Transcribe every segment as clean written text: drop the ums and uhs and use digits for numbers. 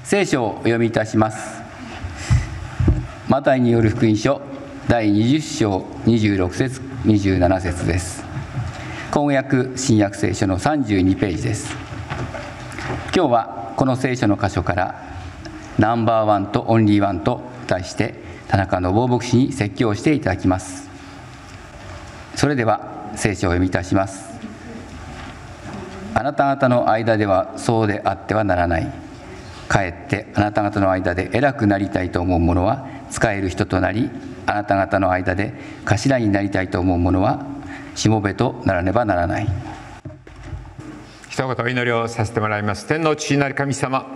聖書をお読みいたします。マタイによる福音書第20章26節27節です。混訳新約聖書の32ページです。今日はこの聖書の箇所からナンバーワンとオンリーワンと題して田中信夫牧師に説教していただきます。それでは聖書をお読みいたします。あなた方の間ではそうであってはならない。かえってあなた方の間で偉くなりたいと思う者は使える人となり、あなた方の間で頭になりたいと思う者はしもべとならねばならない。 一言お祈りをさせてもらいます。天の父なる神様、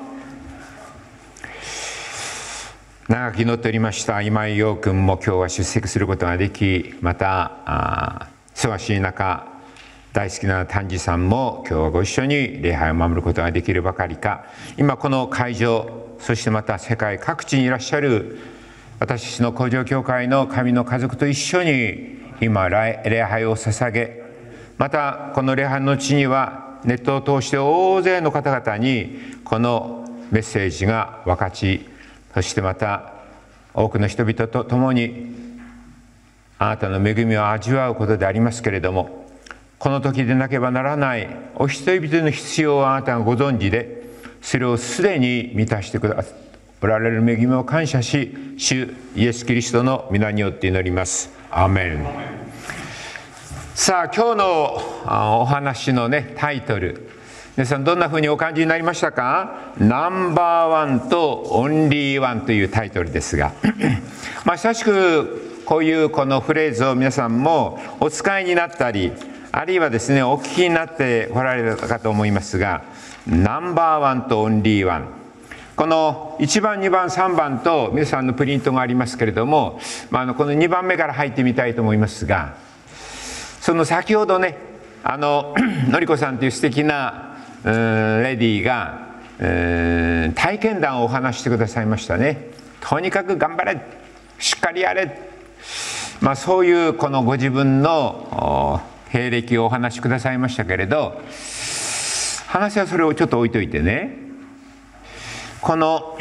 長く祈っておりました今井陽君も今日は出席することができ、また忙しい中大好きな丹治さんも今日はご一緒に礼拝を守ることができるばかりか、今この会場、そしてまた世界各地にいらっしゃる私たちの工場教会の神の家族と一緒に今礼拝を捧げ、またこの礼拝の地にはネットを通して大勢の方々にこのメッセージが分かち、そしてまた多くの人々と共にあなたの恵みを味わうことでありますけれども、この時でなければならないお一人一人の必要をあなたがご存知で、それをすでに満たしてくださおられる恵みを感謝し、主イエスキリストの皆によって祈ります。アーメン。さあ今日のお話のねタイトル、皆さんどんなふうにお感じになりましたか？ナンバーワンとオンリーワンというタイトルですが久しくこういうこのフレーズを皆さんもお使いになったり、あるいはですねお聞きになっておられたかと思いますが、ナンバーワンとオンリーワン、この1番2番3番と皆さんのプリントがありますけれども、この2番目から入ってみたいと思いますが、その先ほどねのりこさんという素敵なレディーが体験談をお話してくださいましたね。とにかく頑張れ、しっかりやれ、そういうこのご自分の経歴をお話しくださいましたけれど、話はそれをちょっと置いといてね、この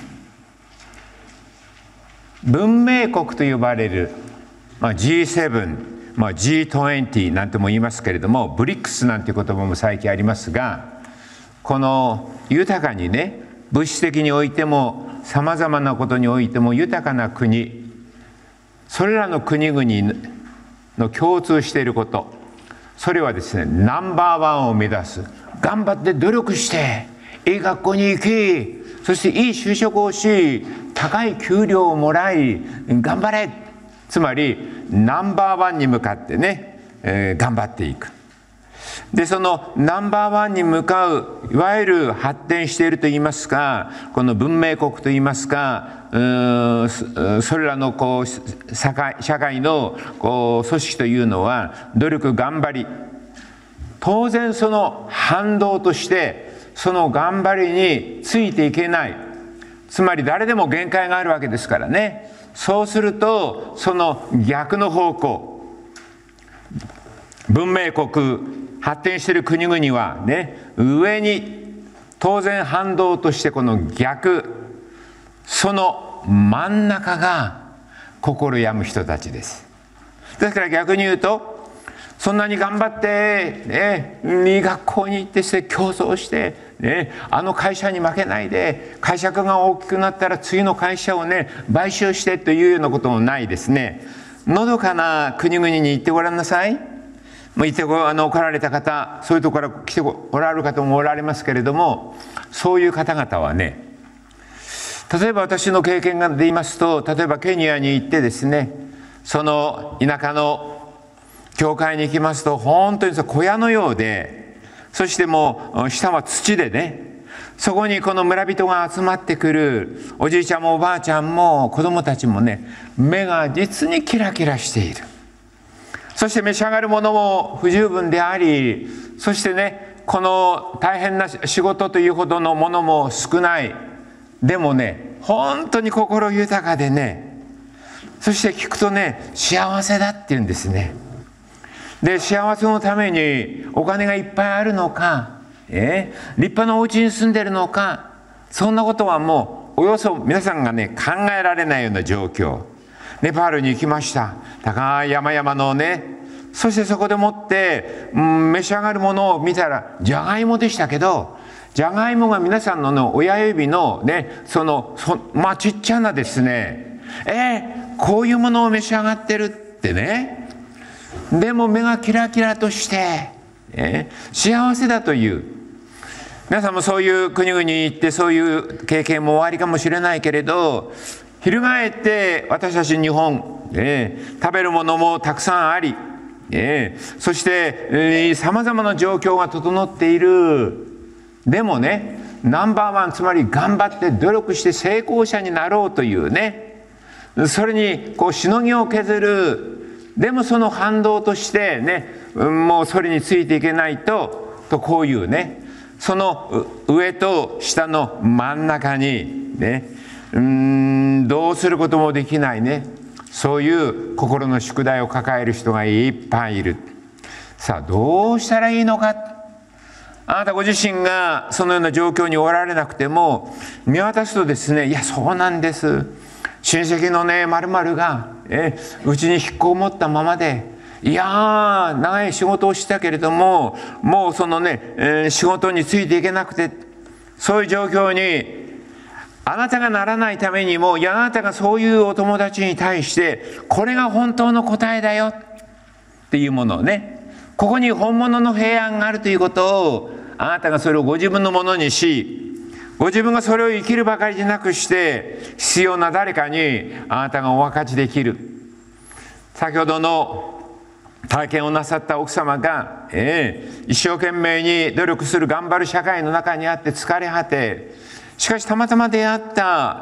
文明国と呼ばれる、G7、G20 なんても言いますけれども、ブリックスなんていう言葉も最近ありますが、この豊かにね、物質的においてもさまざまなことにおいても豊かな国、それらの国々の共通していること、それはですねナンバーワンを目指す、頑張って努力していい学校に行き、そしていい就職をし、高い給料をもらい頑張れ、つまりナンバーワンに向かってね、頑張っていく。でそのナンバーワンに向かう、いわゆる発展しているといいますか、この文明国といいますか、それらの社会の組織というのは努力頑張り、当然その反動としてその頑張りについていけない、つまり誰でも限界があるわけですからね。そうするとその逆の方向、文明国発展している国々はね、上に当然反動としてこの逆、その真ん中が心病む人たちです。ですから逆に言うと、そんなに頑張ってね、いい学校に行って競争してね、あの会社に負けないで、会社が大きくなったら次の会社をね買収してというようなこともないですね。のどかな国々に行ってごらんなさい。行って来られた方、そういうところから来ておられる方もおられますけれども、そういう方々はね、例えば私の経験で言いますと、例えばケニアに行ってですね、その田舎の教会に行きますと、本当に小屋のようで、そしてもう下は土でね、そこにこの村人が集まってくる、おじいちゃんもおばあちゃんも子供たちもね、目が実にキラキラしている。そして召し上がるものも不十分であり、そしてね、この大変な仕事というほどのものも少ない。でもね、本当に心豊かでね、そして聞くとね、幸せだって言うんですね。で、幸せのためにお金がいっぱいあるのか、立派なお家に住んでるのか、 そんなことはもうおよそ皆さんがね考えられないような状況。ネパールに行きました。高い山々のね、そしてそこでもって、召し上がるものを見たらじゃがいもでしたけど、じゃがいもが皆さんの親指のね、ちっちゃなですね、こういうものを召し上がってるってね。でも目がキラキラとして、幸せだという。皆さんもそういう国々に行ってそういう経験もおありかもしれないけれど、翻って私たち日本、食べるものもたくさんあり、そしてさまざまな状況が整っている。でもね、ナンバーワン、つまり頑張って努力して成功者になろうというね、それにこうしのぎを削る。でもその反動としてね、もうそれについていけないとこういうね、その上と下の真ん中にね、どうすることもできないね、そういう心の宿題を抱える人がいっぱいいる。さあどうしたらいいのか。あなたご自身がそのような状況におられなくても見渡すとですね、いやそうなんです、親戚のね〇〇がうちに引っこもったままで、いやー長い仕事をしたけれどももうそのね、仕事についていけなくて、そういう状況にあなたがならないためにも、いやあなたがそういうお友達に対してこれが本当の答えだよっていうものをね、ここに本物の平安があるということをあなたがそれをご自分のものにし、ご自分がそれを生きるばかりでなくして必要な誰かにあなたがお分かちできる。先ほどの体験をなさった奥様が、一生懸命に努力する頑張る社会の中にあって疲れ果て、しかしたまたま出会った、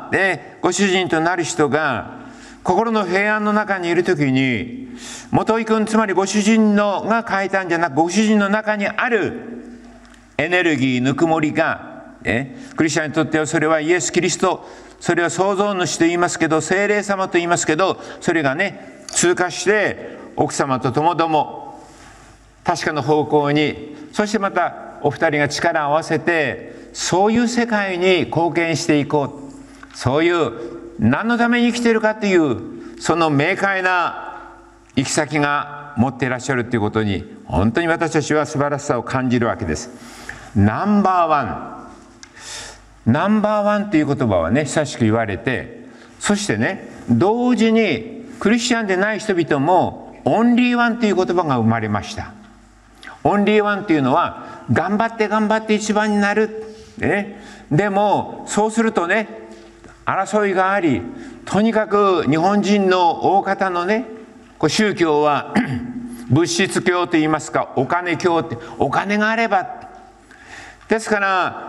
ご主人となる人が心の平安の中にいるときに、元井君、つまりご主人のが変えたんじゃなく、ご主人の中にあるエネルギー、ぬくもりが、クリスチャンにとってはそれはイエス・キリスト、それは創造主と言いますけど、聖霊様と言いますけど、それがね通過して奥様とともども確かな方向に、そしてまたお二人が力を合わせてそういう世界に貢献していこう。そういう何のために生きているかというその明快な行き先が持っていらっしゃるということに、本当に私たちは素晴らしさを感じるわけです。ナンバーワン、ナンバーワンという言葉はね久しく言われて、そしてね同時にクリスチャンでない人々もオンリーワンという言葉が生まれました。オンリーワンというのは頑張って頑張って一番になる、でもそうするとね争いがあり、とにかく日本人の大方のね宗教は物質教といいますか、お金教って、お金があればですから、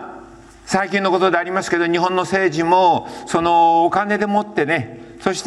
最近のことでありますけど、日本の政治もそのお金でもってね、そして、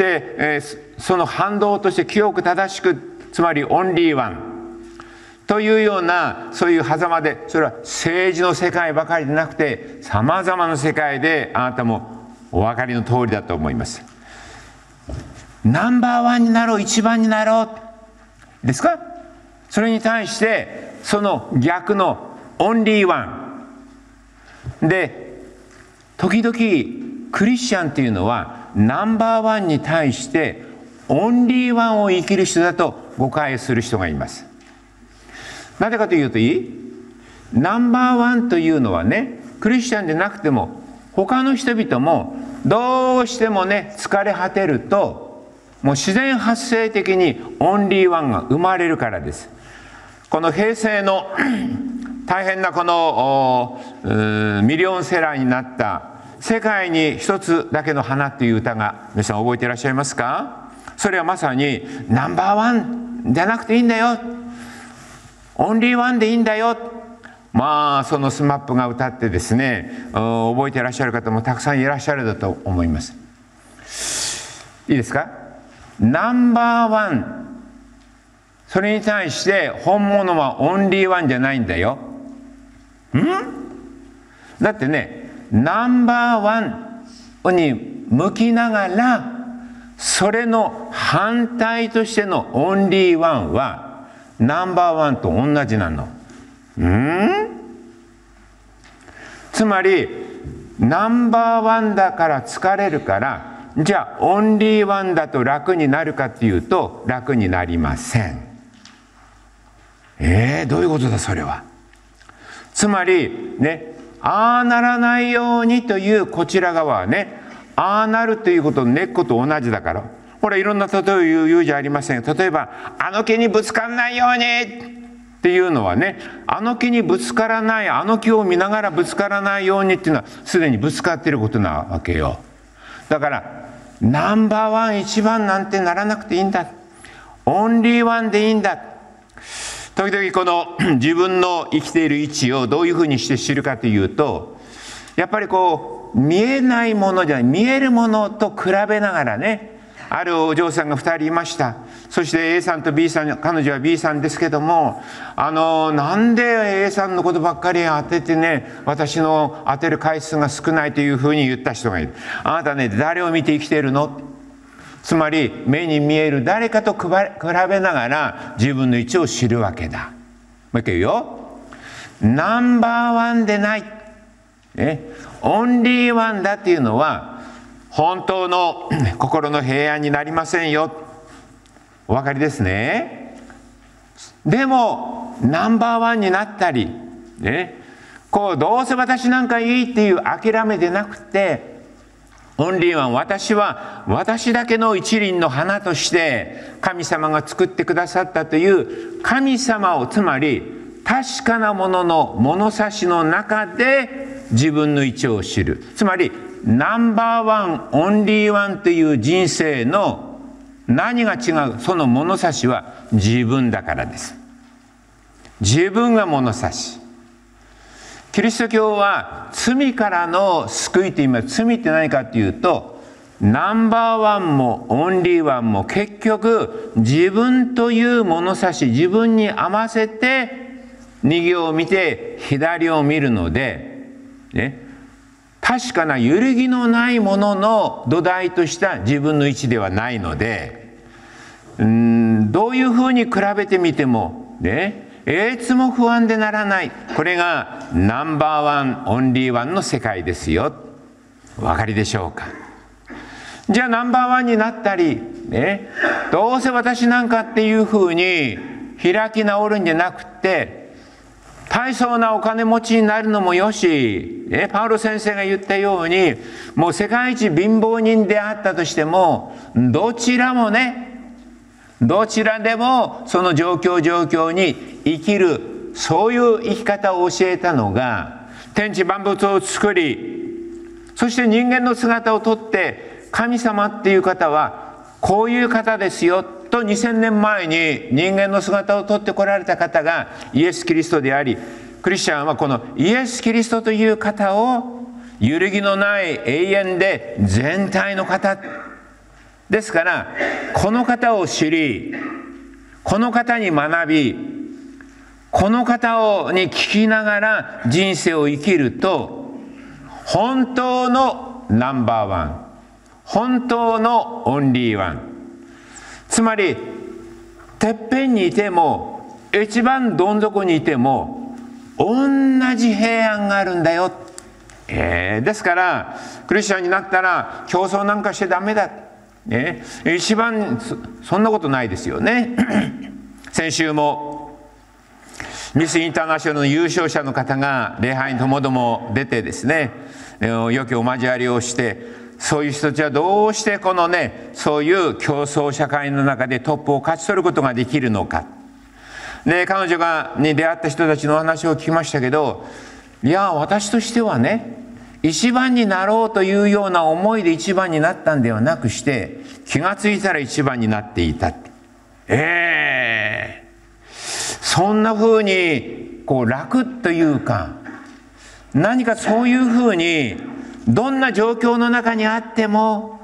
その反動として清く正しく、つまりオンリーワンというようなそういう狭間で、それは政治の世界ばかりでなくてさまざまな世界であなたもお分かりの通りだと思います。ナンバーワンになろう、一番になろうですか。それに対してその逆のオンリーワンで、時々クリスチャンっていうのはナンバーワンに対してオンリーワンを生きる人だと誤解する人がいます。なぜかというと、ナンバーワンというのはね、クリスチャンでなくても他の人々もどうしてもね疲れ果てると、もう自然発生的にオンリーワンが生まれるからです。この平成の大変なこのミリオンセラーになった世界に一つだけの花という歌が皆さん覚えていらっしゃいますか。それはまさにナンバーワンじゃなくていいんだよ、オンリーワンでいいんだよ。まあそのスマップが歌ってですね、覚えていらっしゃる方もたくさんいらっしゃるだと思います。いいですか。ナンバーワン、それに対して本物はオンリーワンじゃないんだよ。だってね、ナンバーワンに向きながらそれの反対としてのオンリーワンはナンバーワンと同じなの。つまりナンバーワンだから疲れるから、じゃあオンリーワンだと楽になるかっていうと楽になりません。どういうことだそれは。つまりね、ああならないようにというこちら側はね、ああなるということの根っこと同じだから。これいろんな例えを言うじゃありません。例えばあの木にぶつからないようにっていうのはね、あの木にぶつからない、あの木を見ながらぶつからないようにっていうのはすでにぶつかっていることなわけよ。だからナンバーワン一番なんてならなくていいんだ、オンリーワンでいいんだ。時々この自分の生きている位置をどういうふうにして知るかというと、やっぱりこう見えないものじゃない、見えるものと比べながらね、あるお嬢さんが2人いました。そして A さんと B さん、彼女は B さんですけども、なんで A さんのことばっかり当ててね、私の当てる回数が少ないというふうに言った人がいる。あなたね、誰を見て生きているの？つまり目に見える誰かと比べながら自分の位置を知るわけだ。もう一回言うよ。ナンバーワンでない、オンリーワンだっていうのは本当の心の平安になりませんよ。お分かりですね。でもナンバーワンになったり、こうどうせ私なんかいいっていう諦めでなくて、オンリーワン、私は私だけの一輪の花として神様が作ってくださったという神様を、つまり確かなものの物差しの中で自分の位置を知る。つまりナンバーワン、オンリーワンという人生の何が違う、その物差しは自分だからです。自分が物差し。キリスト教は罪からの救いと言います。罪って何かっていうと、ナンバーワンもオンリーワンも結局自分という物差し、自分に合わせて右を見て左を見るので、確かな揺るぎのないものの土台とした自分の位置ではないので、どういうふうに比べてみてもいつも不安でならない。これがナンバーワン、オンリーワンの世界ですよ。お分かりでしょうか。じゃあナンバーワンになったり、どうせ私なんかっていうふうに開き直るんじゃなくて、大層なお金持ちになるのもよし、パウロ先生が言ったように、もう世界一貧乏人であったとしても、どちらでもその状況に生きる、そういう生き方を教えたのが、天地万物を作り、そして人間の姿をとって神様っていう方はこういう方ですよと2000年前に人間の姿をとってこられた方がイエス・キリストであり、クリスチャンはこのイエス・キリストという方を揺るぎのない永遠で全体の方ですから、この方を知り、この方に学び、この方に聞きながら人生を生きると、本当のナンバーワン、本当のオンリーワン、つまりてっぺんにいても一番どん底にいても同じ平安があるんだよ。ですからクリスチャンになったら競争なんかしてダメだ、一番 そんなことないですよね。先週もミスインターナショナルの優勝者の方が礼拝にともども出てですね、良きお交わりをして、そういう人たちはどうしてこのそういう競争社会の中でトップを勝ち取ることができるのか。彼女に出会った人たちのお話を聞きましたけど、いや私としては一番になろうというような思いで一番になったんではなくして、気がついたら一番になっていた。そんな風に楽というか、何かそういう風にどんな状況の中にあっても、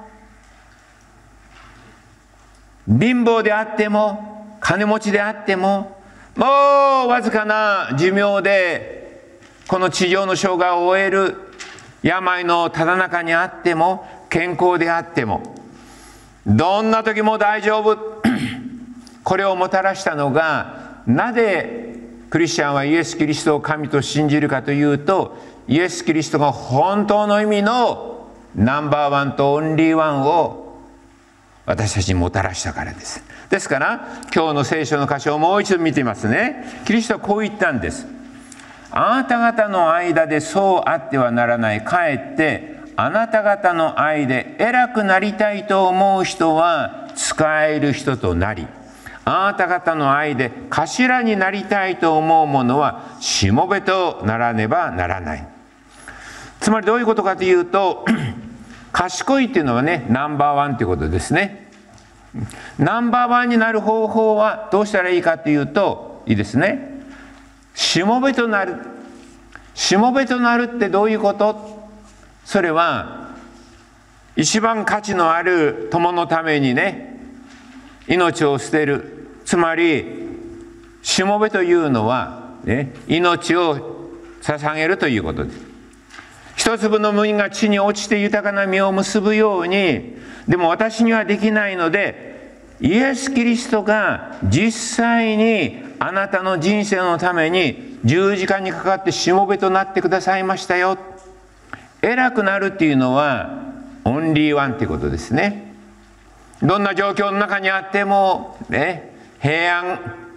貧乏であっても金持ちであっても、もうわずかな寿命でこの地上の生涯を終える、病のただ中にあっても健康であっても、どんな時も大丈夫。これをもたらしたのが、なぜクリスチャンはイエス・キリストを神と信じるかというと、 イエス・キリストが本当の意味のナンバーワンとオンリーワンを私たちにもたらしたからです。ですから今日の聖書の箇所をもう一度見てみますね。キリストはこう言ったんです。あなた方の間でそうあってはならない。かえってあなた方の間で偉くなりたいと思う人は使える人となり、あなた方の間で頭になりたいと思う者はしもべとならねばならない。つまりどういうことかというと、賢いっていうのはね、ナンバーワンということですね。ナンバーワンになる方法はどうしたらいいかというと、いいですね。しもべとなる。しもべとなるってどういうこと？それは一番価値のある友のためにね、命を捨てる。つまりしもべというのは、ね、命を捧げるということです。一粒の麦が地に落ちて豊かな実を結ぶように、でも私にはできないので、イエス・キリストが実際にあなたの人生のために十字架にかかってしもべとなってくださいましたよ。偉くなるっていうのはオンリーワンっていうことですね。どんな状況の中にあっても、ね、平安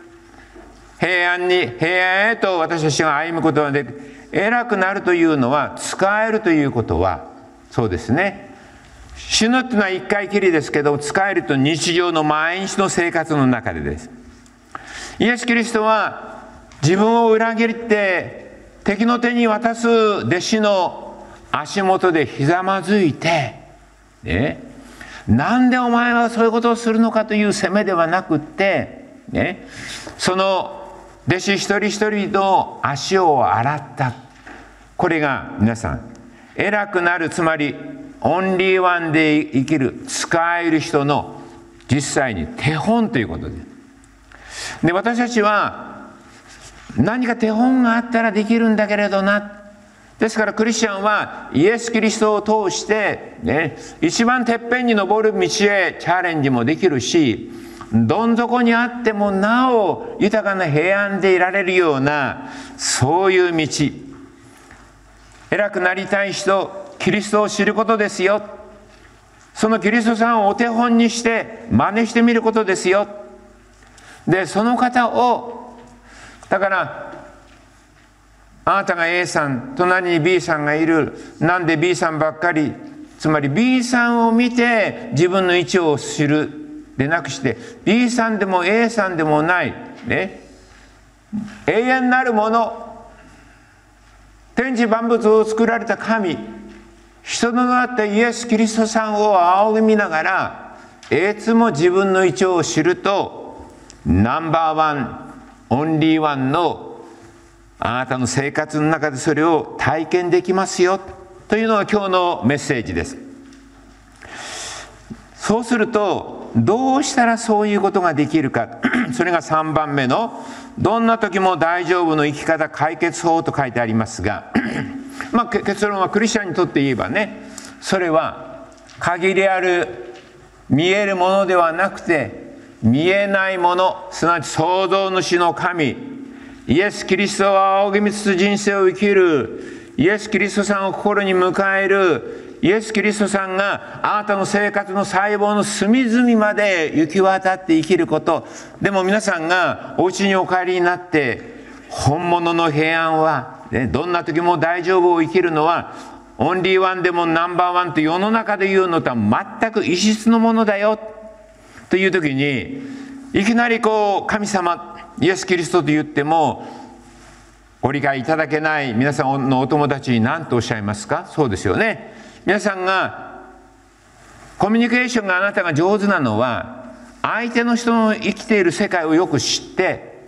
へと私たちが歩むことができる。偉くなるというのは、使えるということは、そうですね。死ぬっていうのは一回きりですけど、使えると日常の毎日の生活の中でです。イエス・キリストは自分を裏切って敵の手に渡す弟子の足元でひざまずいて、ね、なんでお前はそういうことをするのかという責めではなくって、ね、その弟子一人一人の足を洗った。これが皆さん、偉くなる、つまりオンリーワンで生きる、使える人の実際に手本ということです。で、私たちは何か手本があったらできるんだけれどな。ですからクリスチャンはイエス・キリストを通して、ね、一番てっぺんに登る道へチャレンジもできるし、どん底にあってもなお豊かな平安でいられるような、そういう道。偉くなりたい人、キリストを知ることですよ。そのキリストさんをお手本にして真似してみることですよ。で、その方を、だからあなたが A さん、隣に B さんがいる。なんで B さんばっかり。つまり B さんを見て自分の位置を知るでなくして、 B さんでも A さんでもない、ね、永遠なるもの、天地万物を作られた神、人となったイエス・キリストさんを仰ぎ見ながら、いつも自分の位置を知ると、ナンバーワン、オンリーワンのあなたの生活の中でそれを体験できますよというのが今日のメッセージです。そうするとどうしたらそういうことができるかそれが3番目のどんな時も大丈夫の生き方解決法と書いてありますが結論はクリスチャンにとって言えばね、それは限りある見えるものではなくて見えないもの、すなわち創造主の神イエス・キリストを仰ぎ見つつ人生を生きる、イエス・キリストさんを心に迎える、イエス・キリストさんがあなたの生活の細胞の隅々まで行き渡って生きること。でも皆さんがお家にお帰りになって本物の平安は、ね、どんな時も大丈夫を生きるのはオンリーワンでもナンバーワンと世の中で言うのとは全く異質のものだよという時に、いきなり神様イエス・キリストと言ってもご理解いただけない皆さんのお友達に何とおっしゃいますか？そうですよね。皆さんがコミュニケーションがあなたが上手なのは、相手の人の生きている世界をよく知って、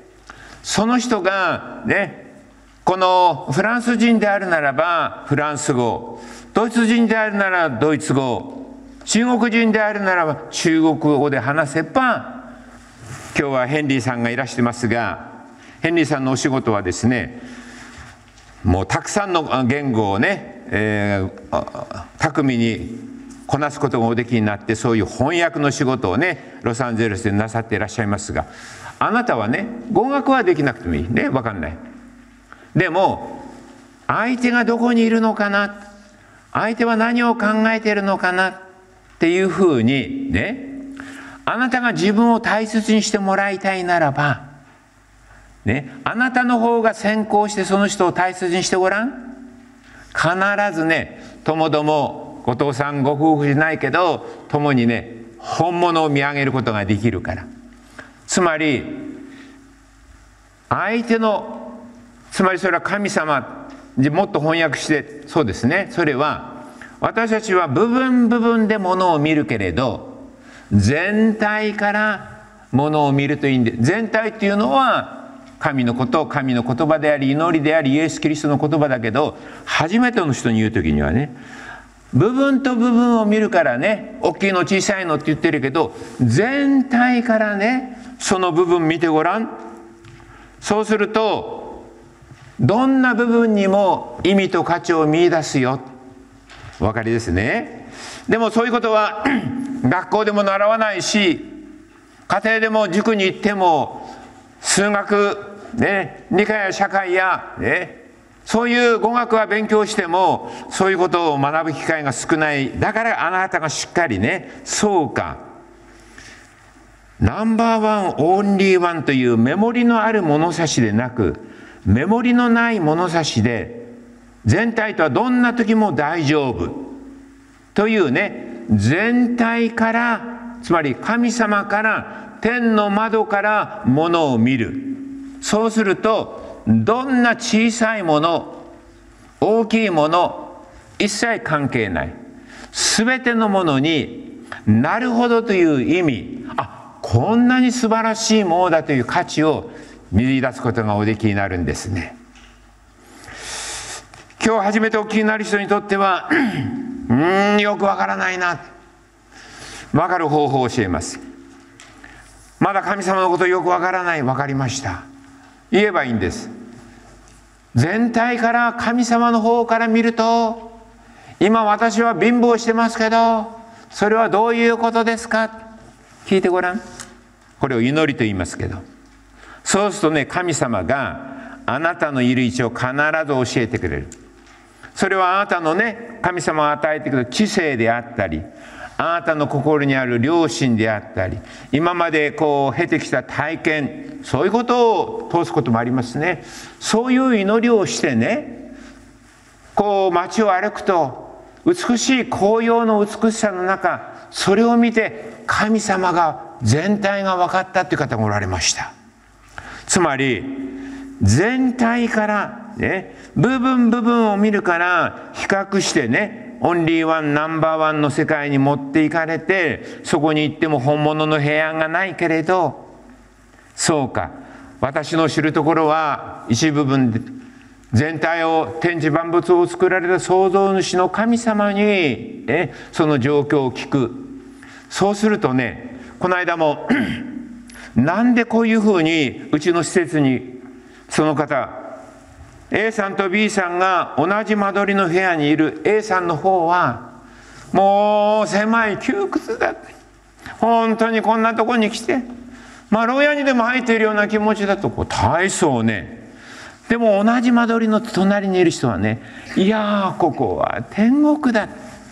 その人がね、このフランス人であるならばフランス語、ドイツ人であるならドイツ語、中国人であるならば中国語で話せば、今日はヘンリーさんがいらしてますが、ヘンリーさんのお仕事はですね、もうたくさんの言語をね、巧みにこなすことがおできになって、そういう翻訳の仕事をねロサンゼルスでなさっていらっしゃいますが、あなたはね語学はできなくてもいいね、分かんない。でも相手がどこにいるのかな、相手は何を考えているのかなっていうふうにね、あなたが自分を大切にしてもらいたいならば、ね、あなたの方が先行してその人を大切にしてごらん。必ずね、ともどもお父さんご夫婦じゃないけど共にね、本物を見上げることができるから。つまり相手の、つまりそれは神様でもっと翻訳して、そうですね、それは私たちは部分部分でものを見るけれど全体からものを見るといいんで、全体っていうのは神のこと、神の言葉であり祈りでありイエス・キリストの言葉だけど、初めての人に言うときにはね、部分と部分を見るからね、大きいの小さいのって言ってるけど、全体からねその部分見てごらん。そうするとどんな部分にも意味と価値を見出すよ。お分かりですね。でもそういうことは学校でも習わないし、家庭でも塾に行っても数学、ね、理科や社会や、ね、そういう語学は勉強してもそういうことを学ぶ機会が少ない。だからあなたがしっかりね、そうか、ナンバーワンオンリーワンというメモリのある物差しでなく、メモリのない物差しで全体とはどんな時も大丈夫というね、全体から、つまり神様から天の窓からものを見る。そうするとどんな小さいもの大きいもの一切関係ない、すべてのものになるほどという意味、こんなに素晴らしいものだという価値を見出すことがおできになるんですね。今日初めてお聞きになる人にとってはよくわからないな、わかる方法を教えます。まだ神様のことよくわからない。わかりました、言えばいいんです。全体から神様の方から見ると、今私は貧乏してますけどそれはどういうことですか、聞いてごらん。これを祈りと言いますけど、そうするとね、神様があなたのいる位置を必ず教えてくれる。それはあなたのね、神様が与えてくれる知性であったり、あなたの心にある良心であったり、今までこう経てきた体験、そういうことを通すこともありますね。そういう祈りをしてね、こう街を歩くと美しい紅葉の美しさの中、それを見て神様が全体が分かったという方がおられました。つまり全体からね、部分部分を見るから比較してね、オンリーワンナンバーワンの世界に持っていかれて、そこに行っても本物の平安がないけれど、そうか、私の知るところは一部分で全体を、天地万物を作られた創造主の神様にその状況を聞く。そうするとね、この間もなんでこういうふうにうちの施設にその方 A さんと B さんが同じ間取りの部屋にいる A さんの方はもう狭い窮屈だって、本当にこんなとこに来て牢屋にでも入っているような気持ちだと、こう大層ね。でも同じ間取りの隣にいる人はね、いやここは天国だ、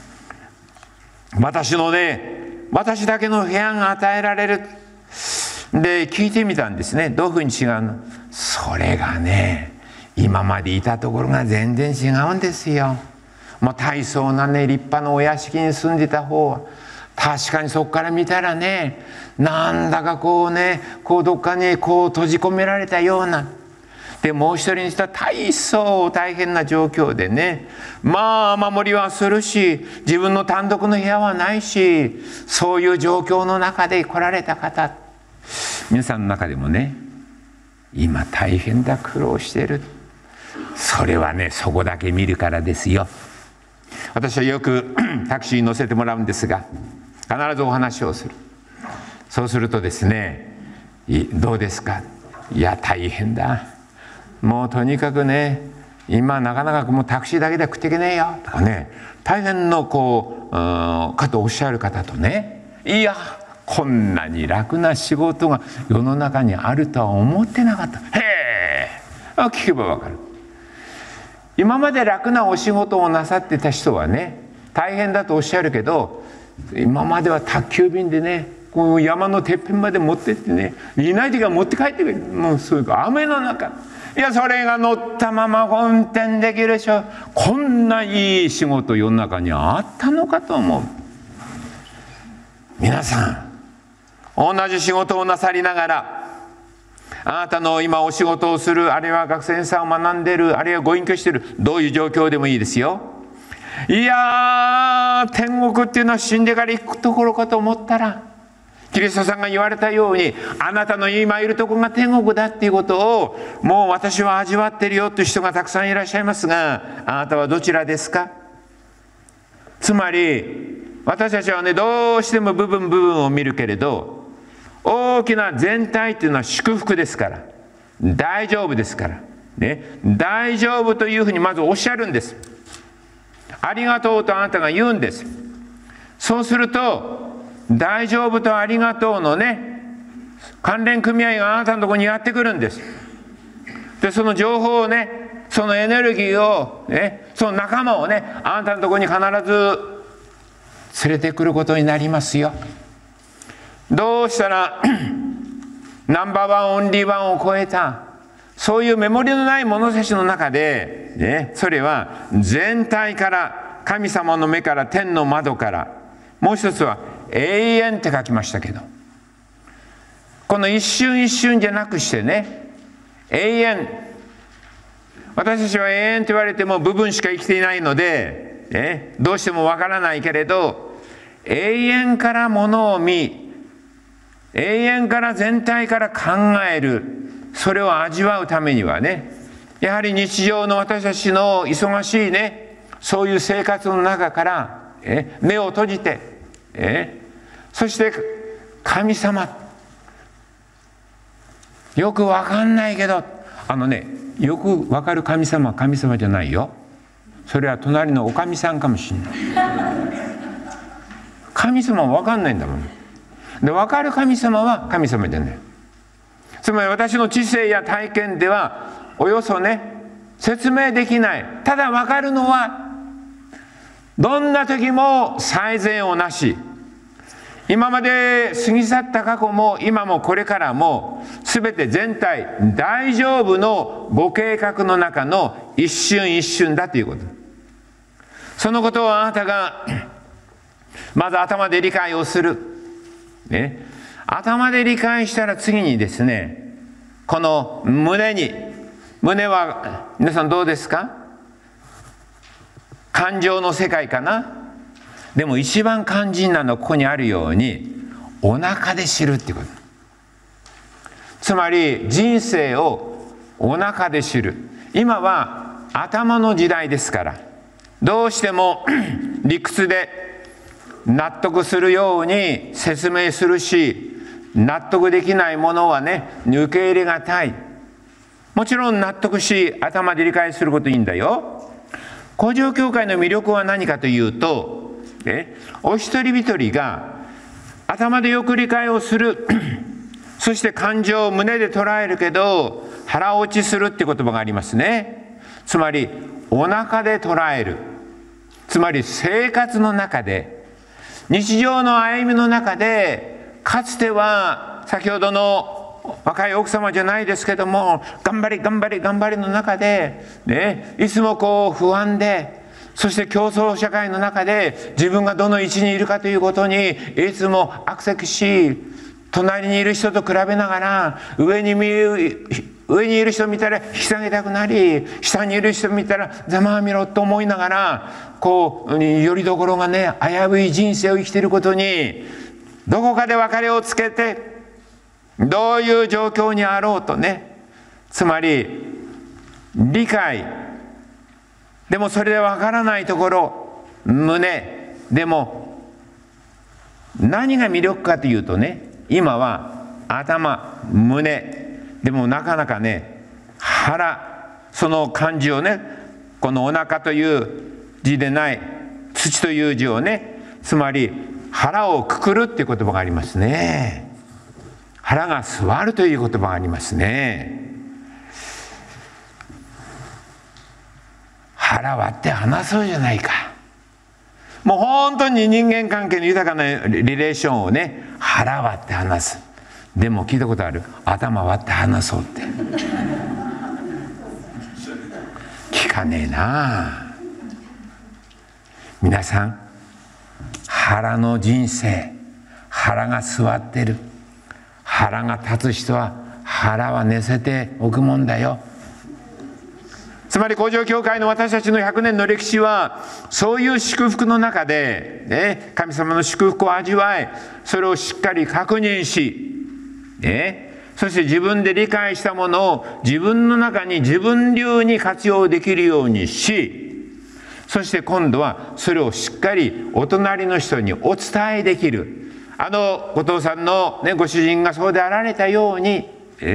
私だけの部屋が与えられる。で聞いてみたんですね、どういうふうに違うの。それがね、今までいたところが全然違うんですよ。もう大層なね、立派なお屋敷に住んでた方は確かにそこから見たらね、なんだかこうね、こうどっかにこう閉じ込められたような。でもう一人にしたら大層大変な状況でね、守りはするし自分の単独の部屋はないし、そういう状況の中で来られた方、皆さんの中でもね、今大変だ、苦労している。それはね、そこだけ見るからですよ。私はよくタクシーに乗せてもらうんですが、必ずお話をする。そうするとですね、どうですか。いや大変だ、もうとにかくね、今なかなかもうタクシーだけで食っていけねえよとかね、大変のかとおっしゃる方とね、いやこんなに楽な仕事が世の中にあるとは思ってなかった。へえ、聞けばわかる。 今まで楽なお仕事をなさってた人はね、大変だとおっしゃるけど、今までは宅急便でね、こう山のてっぺんまで持ってってね、いない時は持って帰ってくる。もうそういう雨の中、いや、それが乗ったまま運転できるでしょ。こんないい仕事世の中にあったのかと思う。皆さん、同じ仕事をなさりながら、あなたの今お仕事をする、あるいは学生さんを学んでいる、あるいはご隠居している、どういう状況でもいいですよ。いやー、天国っていうのは死んでから行くところかと思ったら、キリストさんが言われたように、あなたの今いるところが天国だっていうことをもう私は味わってるよという人がたくさんいらっしゃいますが、あなたはどちらですか？つまり私たちはね、どうしても部分を見るけれど、大きな全体っていうのは祝福ですから、大丈夫ですからね、大丈夫というふうにまずおっしゃるんです。ありがとうとあなたが言うんです。そうすると大丈夫とありがとうのね、関連組合があなたのところにやってくるんです。で、その情報をね、そのエネルギーをね、その仲間をね、あなたのところに必ず連れてくることになりますよ。どうしたらナンバーワンオンリーワンを超えた、そういうメモリのない物差しの中で、ね、それは全体から、神様の目から、天の窓から、もう一つは永遠って書きましたけど、この一瞬一瞬じゃなくしてね、永遠。私たちは永遠と言われても部分しか生きていないので、ね、どうしてもわからないけれど、永遠からものを見、永遠から全体から考える、それを味わうためにはね、やはり日常の私たちの忙しいね、そういう生活の中から目を閉じて、そして神様、よくわかんないけど、よくわかる神様は神様じゃないよ。それは隣のおかみさんかもしれない。神様はわかんないんだもん。で、わかる神様は神様じゃない。つまり私の知性や体験ではおよそね、説明できない。ただわかるのは、どんな時も最善をなし、今まで過ぎ去った過去も今もこれからも全て全体大丈夫のご計画の中の一瞬一瞬だということ。そのことをあなたがまず頭で理解をする、ね、頭で理解したら次にですね、この胸は皆さんどうですか？感情の世界かな。でも一番肝心なのはここにあるようにお腹で知るっていうこと。つまり人生をお腹で知る。今は頭の時代ですから、どうしても理屈で納得するように説明するし、納得できないものはね、受け入れがたい。もちろん納得し頭で理解することいいんだよ。工場教会の魅力は何かというと、お一人一人が頭でよく理解をするそして感情を胸で捉えるけど腹落ちするって言葉がありますね。つまりお腹で捉える、つまり生活の中で、日常の歩みの中で、かつては先ほどの若い奥様じゃないですけども、頑張りの中で、ね、いつもこう不安で、そして競争社会の中で自分がどの位置にいるかということにいつも悪せくし、隣にいる人と比べながら上にいる人を見たら引き下げたくなり、下にいる人を見たらざまあみろと思いながら、こうよりどころがね、危うい人生を生きていることに、どこかで別れをつけて、どういう状況にあろうとね、つまり理解でもそれでわからないところ、胸でも何が魅力かというとね、今は頭、胸でもなかなかね、腹、その漢字をね、このお腹という字でない土という字をね、つまり腹をくくるっていう言葉がありますね。腹が座るという言葉がありますね。 腹割って話そうじゃないか。もう本当に人間関係の豊かなリレーションをね、腹割って話す。でも聞いたことある？頭割って話そうって。聞かねえな。皆さん、腹の人生、腹が座ってる、腹が立つ人は腹は寝せておくもんだよ。つまり工場教会の私たちの100年の歴史は、そういう祝福の中で、ね、神様の祝福を味わい、それをしっかり確認し、ね、そして自分で理解したものを自分の中に自分流に活用できるようにし、そして今度はそれをしっかりお隣の人にお伝えできる。後藤さんの、ね、ご主人がそうであられたように、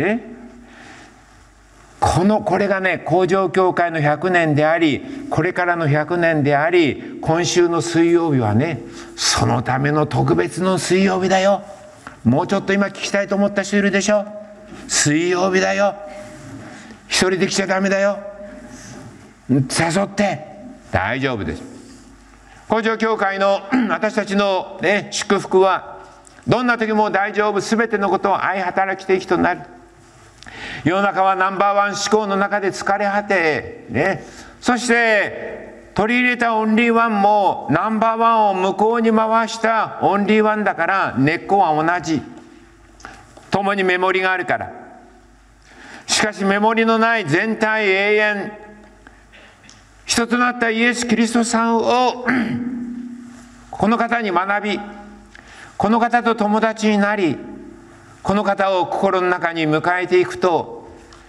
これがね、工場教会の100年であり、これからの100年であり、今週の水曜日はね、そのための特別の水曜日だよ。もうちょっと今聞きたいと思った人いるでしょ。水曜日だよ。一人で来ちゃダメだよ。誘って大丈夫です。工場教会の私たちの、ね、祝福は、どんな時も大丈夫、すべてのことを相働き的となる。世の中はナンバーワン思考の中で疲れ果て、ね、そして取り入れたオンリーワンもナンバーワンを向こうに回したオンリーワンだから、根っこは同じ。共にメモリがあるから。しかしメモリのない全体永遠、一つとなったイエス・キリストさんをこの方に学び、この方と友達になり、この方を心の中に迎えていくと、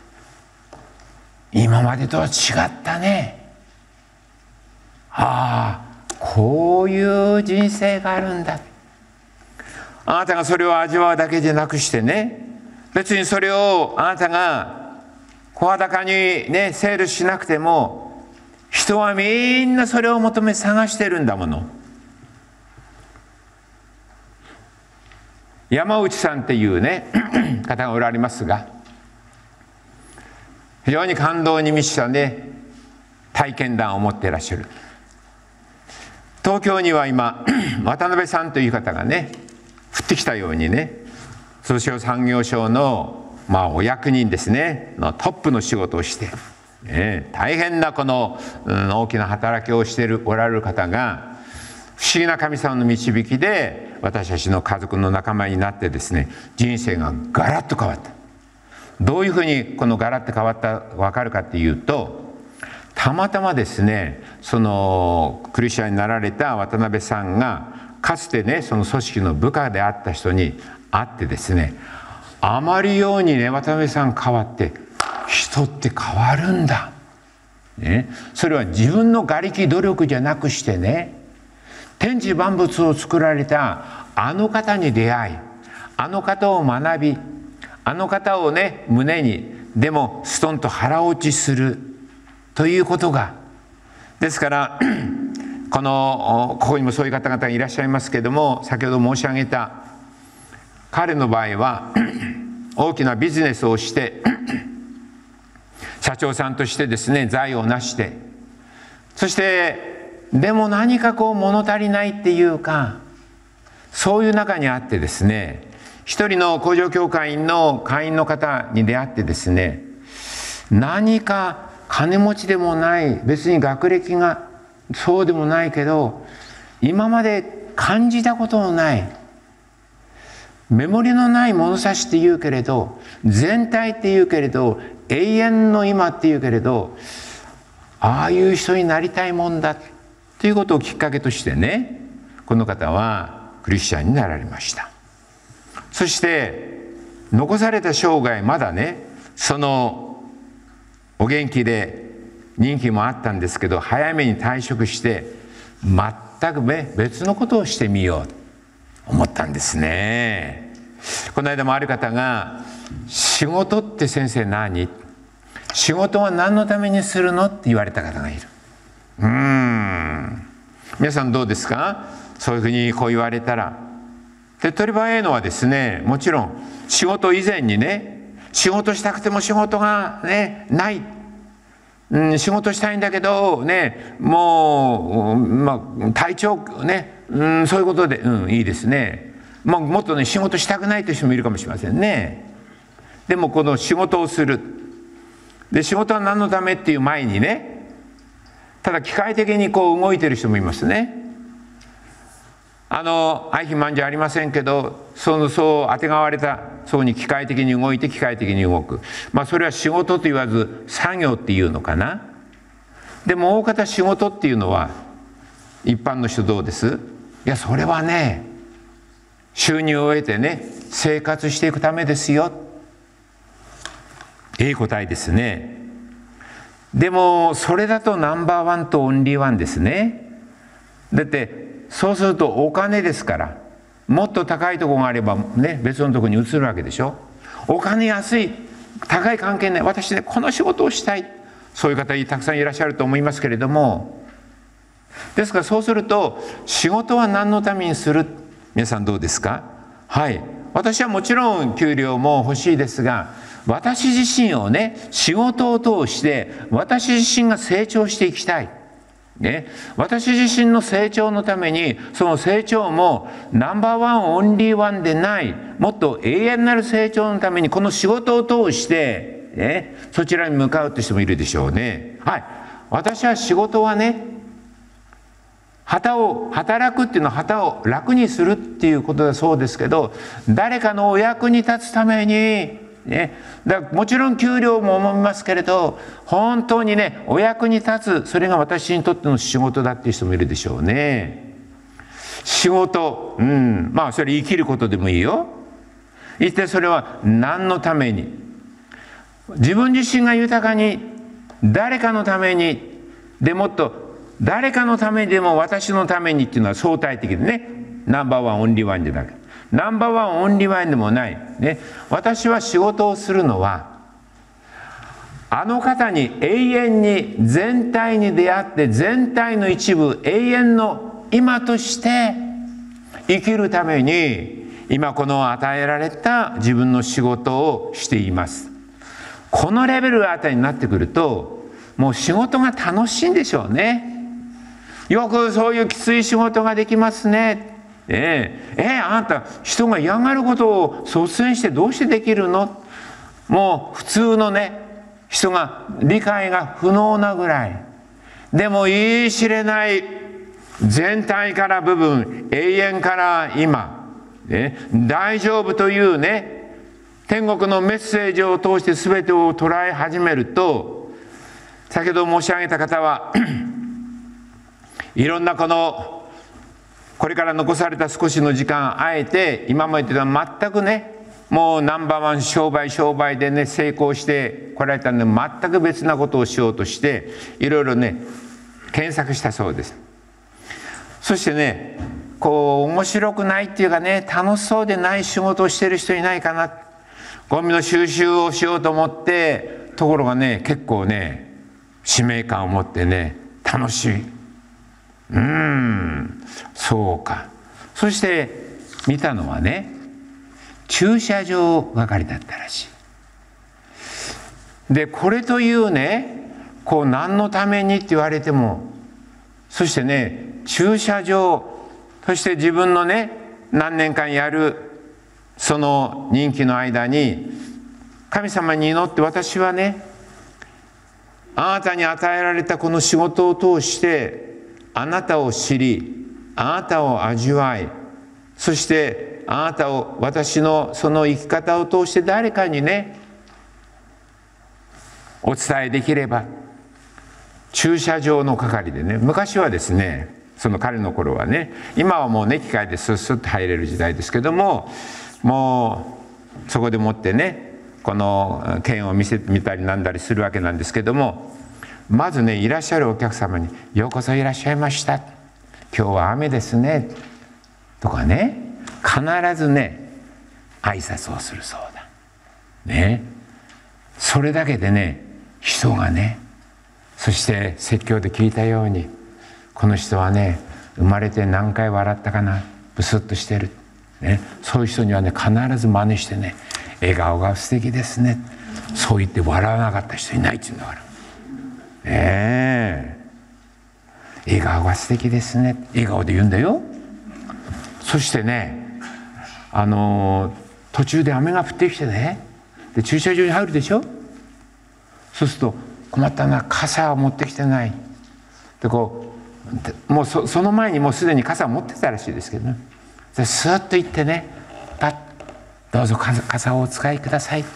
今までとは違ったね。ああ、こういう人生があるんだ。あなたがそれを味わうだけでなくしてね、別にそれをあなたが声高にね、セールしなくても、人はみんなそれを求め探してるんだもの。山内さんっていうね方がおられますが、非常に感動に満ちたね体験談を持っていらっしゃる。東京には今渡辺さんという方がね降ってきたようにね、通商産業省のお役人ですねのトップの仕事をして、大変なこの、大きな働きをしておられる方が、不思議な神様の導きで私たちの家族の仲間になってですね、人生がガラッと変わった。どういうふうにこのガラッと変わった分かるかっていうと、たまたまですね、そのクリスチャンになられた渡辺さんがかつてね、その組織の部下であった人に会ってですね、あまりようにね渡辺さん変わって、人って変わるんだ、ね、それは自分の我力努力じゃなくしてね、天地万物を作られたあの方に出会い、あの方を学び、あの方をね胸にでもストンと腹落ちするということが、ですからここにもそういう方々がいらっしゃいますけれども、先ほど申し上げた彼の場合は大きなビジネスをして社長さんとしてですね財を成して、そしてでも何か物足りないっていうか、そういう中にあってですね、一人の工場協会員の会員の方に出会ってですね、何か金持ちでもない、別に学歴がそうでもないけど、今まで感じたことのないメモリのない物差しって言うけれど、全体って言うけれど、永遠の今って言うけれど、ああいう人になりたいもんだということをきっかけとしてね、この方はクリスチャンになられました。そして残された生涯、まだねそのお元気で人気もあったんですけど、早めに退職して全く別のことをしてみようと思ったんですね。この間もある方が、仕事って先生何？仕事は何のためにするのって言われた方がいる。皆さんどうですか？そういうふうに言われたら。手っ取り早いのはですね、もちろん仕事以前にね、仕事したくても仕事がねない。 仕事したいんだけどね、もう、体調ね、そういうことで、いいですね。もっとね仕事したくないという人もいるかもしれませんね。でもこの仕事をする。で仕事は何のためっていう前にね、ただ機械的にこう動いてる人もいますね。愛肥満じゃありませんけど、そうあてがわれたそうに機械的に動いて機械的に動く。それは仕事と言わず作業っていうのかな。でも大方仕事っていうのは一般の人どうです？いやそれはね、収入を得てね生活していくためですよ。いい答えですね。でもそれだとナンバーワンとオンリーワンですね。だってそうするとお金ですから、もっと高いところがあればね別のところに移るわけでしょ。お金安い高い関係ない、私ねこの仕事をしたい、そういう方たくさんいらっしゃると思いますけれども、ですからそうすると仕事は何のためにする？皆さんどうですか？はい、私はもちろん給料も欲しいですが、私自身をね仕事を通して私自身が成長していきたい。ね、私自身の成長のために、その成長もナンバーワンオンリーワンでない、もっと永遠なる成長のためにこの仕事を通して、ね、そちらに向かうという人もいるでしょうね。はい、私は仕事はね、働くっていうのは旗を楽にするっていうことだそうですけど、誰かのお役に立つためにね、だからもちろん給料も思いますけれど、本当にねお役に立つ、それが私にとっての仕事だっていう人もいるでしょうね。仕事、それ生きることでもいいよ。一体それは何のために？自分自身が豊かに、誰かのために、でもっと誰かのためにでも私のためにっていうのは相対的でね、ナンバーワンオンリーワンじゃなくて、ナンバーワンオンリーワンでもない、ね、私は仕事をするのはあの方に永遠に全体に出会って、全体の一部、永遠の今として生きるために今この与えられた自分の仕事をしています。このレベルあたりになってくるともう仕事が楽しいんでしょうね。よくそういうきつい仕事ができますね。あんた人が嫌がることを率先してどうしてできるの？もう普通のね人が理解が不能なぐらい、でも言い知れない全体から部分、永遠から今、大丈夫というね天国のメッセージを通して全てを捉え始めると、先ほど申し上げた方はいろんなこれから残された少しの時間、あえて今までとは全くね、もうナンバーワン商売でね成功してこられたので、全く別なことをしようとしていろいろね検索したそうです。そしてね面白くないっていうかね、楽しそうでない仕事をしてる人いないかな、ゴミの収集をしようと思って、ところがね結構ね使命感を持ってね楽しい。そうか。そして見たのはね駐車場係だったらしい。でこれというね何のためにって言われても、そしてね駐車場、そして自分のね何年間やるその任期の間に神様に祈って、私はねあなたに与えられたこの仕事を通してあなたを知り、あなたを味わい、そしてあなたを、私のその生き方を通して誰かにねお伝えできれば。駐車場の係でね、昔はですねその彼の頃はね、今はもうね機械でスッスッと入れる時代ですけども、もうそこでもってねこの券を見せてみたりなんだりするわけなんですけども、まずねいらっしゃるお客様に「ようこそいらっしゃいました」「今日は雨ですね」とかね、必ずね挨拶をするそうだね。それだけでね人がね、そして説教で聞いたように、この人はね生まれて何回笑ったかな、ブスッとしてる、ね、そういう人にはね必ず真似してね「笑顔が素敵ですね」そう言って笑わなかった人いないっていうんだから。 笑顔が素敵ですね。笑顔で言うんだよ。そしてね、途中で雨が降ってきてね、で駐車場に入るでしょ。そうすると困ったな、傘を持ってきてない。でこうもうその前にもうすでに傘を持ってたらしいですけどね。でスーッと行ってね、パッ、どうぞ傘をお使いください。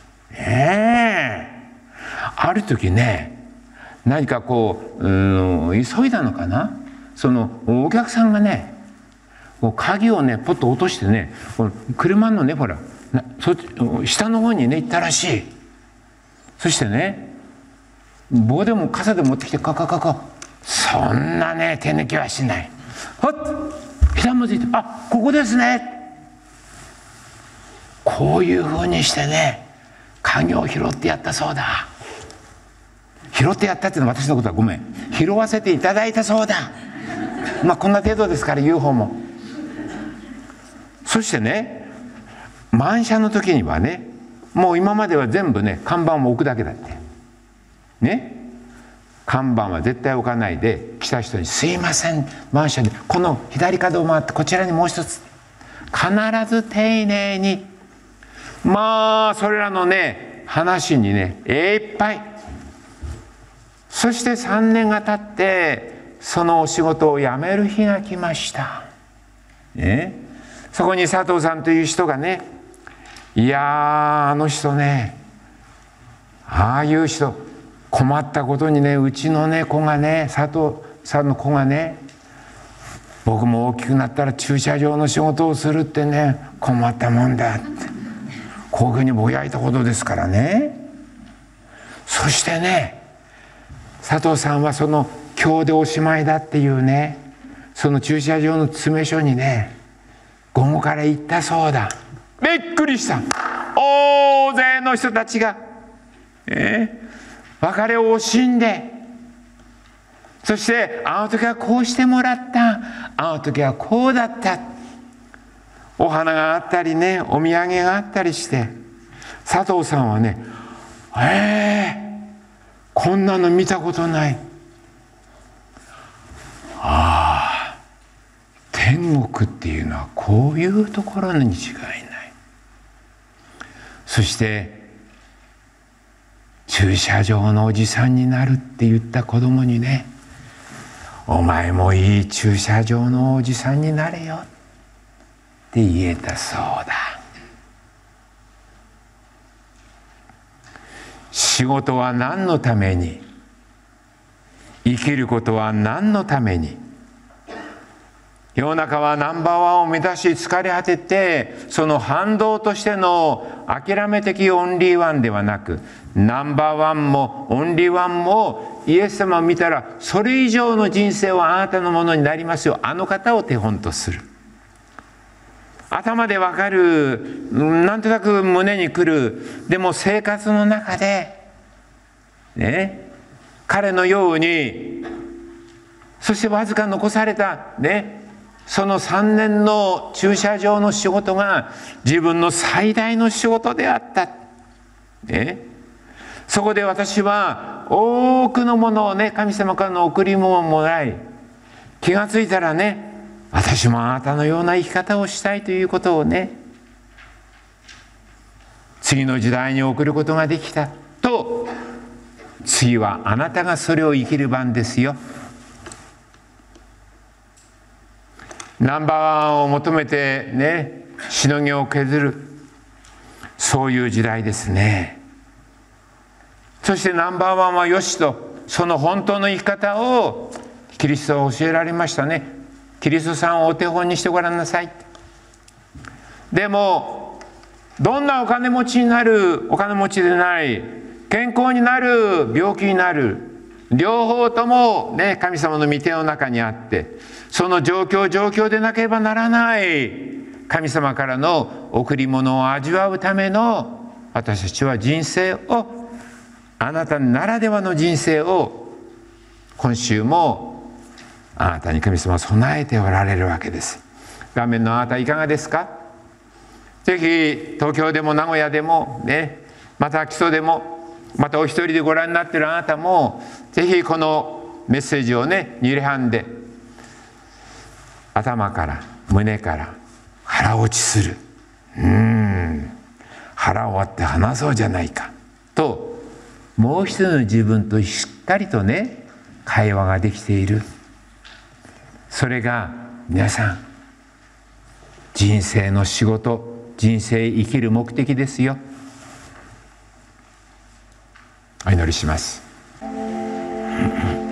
ある時ね、何かこう急いだのかな、そのお客さんがね、こう鍵をねポッと落としてね、この車のねほら下の方にね行ったらしい。そしてね、棒でも傘で持ってきてそんなね手抜きはしない。はっ、ひざまずいて、あ、ここですね。こういうふうにしてね、鍵を拾ってやったそうだ。拾ってやったっていうのは私のことはごめん、拾わせていただいたそうだ。まあこんな程度ですから言う方も。そしてね、満車の時にはね、もう今までは全部ね看板を置くだけだってね。看板は絶対置かないで、来た人に「すいません、満車でこの左角を回ってこちらにもう一つ」、必ず丁寧に、まあそれらのね話にねいっぱい。そして3年が経ってそのお仕事を辞める日が来ました、ね、そこに佐藤さんという人がね、いやあの人ね、ああいう人、困ったことにね、うちのね子がね、佐藤さんの子がね、僕も大きくなったら駐車場の仕事をするってね、困ったもんだって、こういうふうにぼやいたことですからね。そしてね、佐藤さんはその今日でおしまいだっていうね、その駐車場の詰め所にね、午後から行ったそうだ。びっくりした。大勢の人たちが、別れを惜しんで、そしてあの時はこうしてもらった、あの時はこうだった、お花があったりね、お土産があったりして、佐藤さんはね、こんなの見たことない。ああ、天国っていうのはこういうところに違いない。そして駐車場のおじさんになるって言った子供にね、お前もいい駐車場のおじさんになれよって言えたそうだ。仕事は何のために、生きることは何のために。世の中はナンバーワンを目指し疲れ果てて、その反動としての諦め的オンリーワンではなく、ナンバーワンもオンリーワンもイエス様を見たらそれ以上の人生はあなたのものになりますよ、あの方を手本とする。頭でわかる、なんとなく胸にくる、でも生活の中でね、彼のように、そしてわずか残されたね、その3年の駐車場の仕事が自分の最大の仕事であった、ね、そこで私は多くのものをね、神様からの贈り物をもらい、気がついたらね、私もあなたのような生き方をしたいということをね、次の時代に送ることができたと。次はあなたがそれを生きる番ですよ。ナンバーワンを求めてね、しのぎを削る、そういう時代ですね。そしてナンバーワンはよしと、その本当の生き方をキリストは教えられましたね。キリストさんをお手本にしてごらんなさい。でもどんなお金持ちになる、お金持ちでない、健康になる、病気になる、両方ともね、神様の御手の中にあって、その状況でなければならない神様からの贈り物を味わうための、私たちは人生を、あなたならではの人生を今週もあなたに神様は備えておられるわけです。画面のあなたいかがですか。ぜひ東京でも名古屋でもね、また木曽でもまたお一人でご覧になっているあなたもぜひこのメッセージをね2礼半で頭から胸から腹落ちする、腹を割って話そうじゃないかと、もう一人の自分としっかりとね会話ができている。それが皆さん人生の仕事、人生生きる目的ですよ。お祈りします。